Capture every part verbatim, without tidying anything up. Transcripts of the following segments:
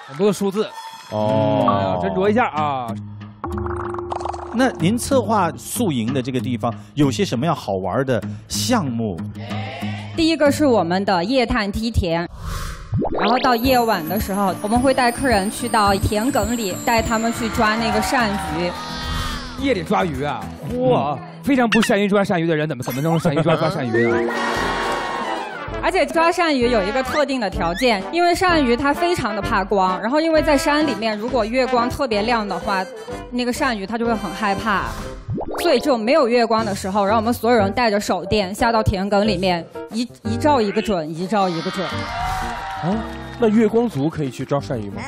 很多的数字。 哦， 斟酌一下啊。 那您策划宿营的这个地方有些什么样好玩的项目？ 第一个是我们的夜探梯田。然后到夜晚的时候，我们会带客人去到田埂里，带他们去抓那个鳝鱼。 夜里抓鱼啊，嚯！嗯、非常不善于抓鳝鱼的人，怎么怎么能善于抓抓鳝鱼呢？ 而且抓鳝鱼有一个特定的条件，因为鳝鱼它非常的怕光，然后因为在山里面，如果月光特别亮的话，那个鳝鱼它就会很害怕。所以只有没有月光的时候，让我们所有人带着手电下到田埂里面，一一照一个准，一照一个准。 啊，那月光族可以去抓鳝鱼吗？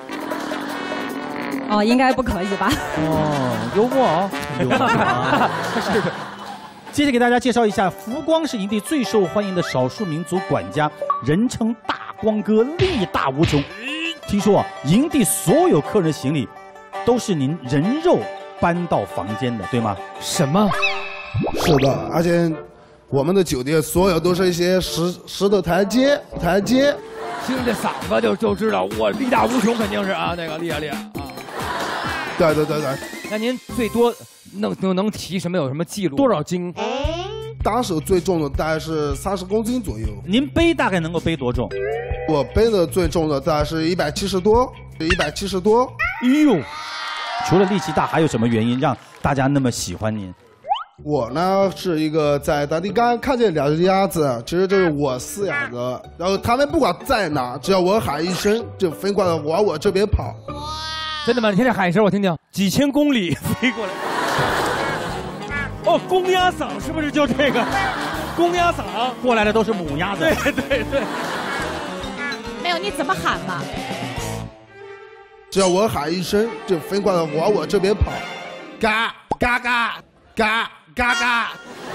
哦，应该不可以吧？ 哦，幽默啊，幽默啊！是的。接着给大家介绍一下，福光是营地最受欢迎的少数民族管家，人称大光哥，力大无穷。听说啊，营地所有客人的行李都是您人肉搬到房间的，对吗？ 什么？ 是的，而且我们的酒店所有都是一些石石头台阶，台阶。 听这嗓子就就知道我力大无穷，肯定是啊，那个厉害厉害啊！ 对对对对。 那您最多能能能提什么？有什么记录？ 多少斤？ 当时最重的大概是三十公斤左右。 您背大概能够背多重？ 我背的最重的大概是一百七十多，一百七十多。 哎呦！除了力气大，还有什么原因让大家那么喜欢您？ 我呢是一个在当地刚看见两只鸭子，其实这是我饲养的，然后他们不管在哪，只要我喊一声，就飞过来往我这边跑。 真的吗？你天天喊一声我听听。 几千公里飞过来。哦，公鸭嗓是不是就这个？公鸭嗓过来的都是母鸭子。 对对对。 没有，你怎么喊嘛？ 只要我喊一声，就飞过来往我这边跑。嘎嘎嘎嘎嘎嘎。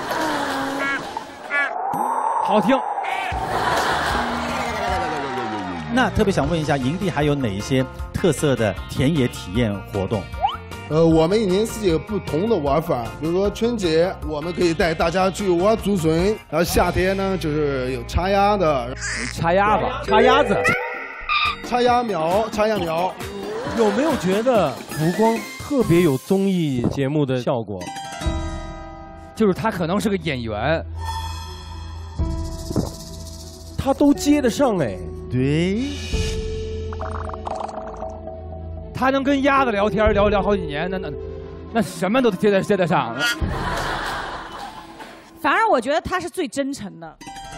好听。 那特别想问一下，营地还有哪一些特色的田野体验活动？ 呃，我们一年四季有不同的玩法，比如说春节，我们可以带大家去玩竹笋，然后夏天呢就是有插鸭的， 插鸭子，插鸭子， 插鸭苗，插鸭苗。 有没有觉得福光特别有综艺节目的效果？ 就是他可能是个演员， 他都接得上哎。 对。 他能跟鸭子聊天聊聊好几年，那那那什么都接得接得上。 反而我觉得他是最真诚的。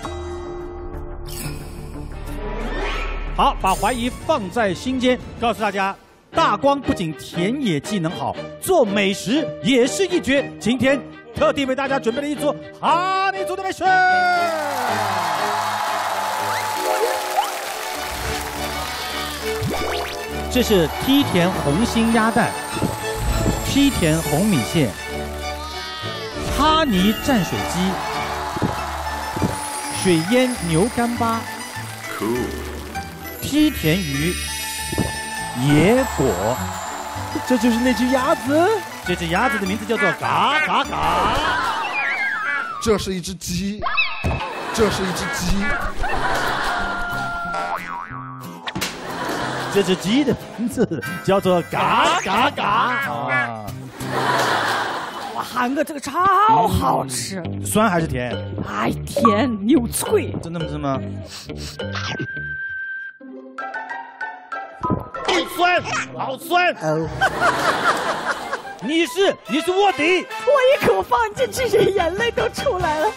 好，把怀疑放在心间，告诉大家，大光不仅田野技能好，做美食也是一绝。今天特地为大家准备了一组哈尼族的美食。这是梯田红心鸭蛋、梯田红米线、哈尼蘸水鸡、水腌牛干巴、梯田鱼、野果。 这就是那只鸭子？ 这只鸭子的名字叫做嘎嘎嘎。 这是一只鸡，这是一只鸡。 这只鸡的名字叫做嘎嘎嘎啊！ 哇，韩哥这个超好吃， 嗯、酸还是甜？ 哎，甜又脆。 真的是吗？好酸，好酸！哦、你是你是卧底！ 我一口放进去，这眼泪都出来了。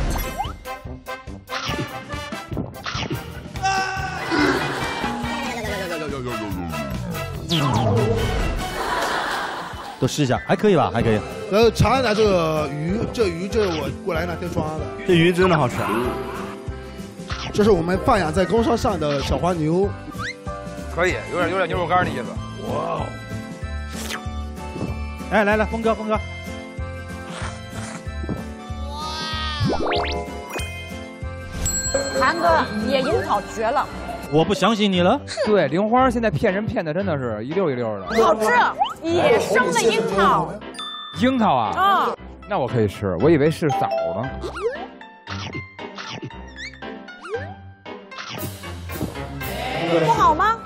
都试一下，还可以吧？还可以。 然后尝一下这个鱼，这鱼这是我过来那天抓的， 这鱼真的好吃。 这是我们放养在工商上的小黄牛， 可以，有点有点牛肉干的意思。哇！ 哎，来来，峰哥，峰哥。 韩哥，野樱桃绝了。 我不相信你了。 对，玲花现在骗人骗的真的是一溜一溜的。 好吃，野生的樱桃。 樱桃啊？ 啊、嗯。 那我可以吃，我以为是枣呢。 不好吗？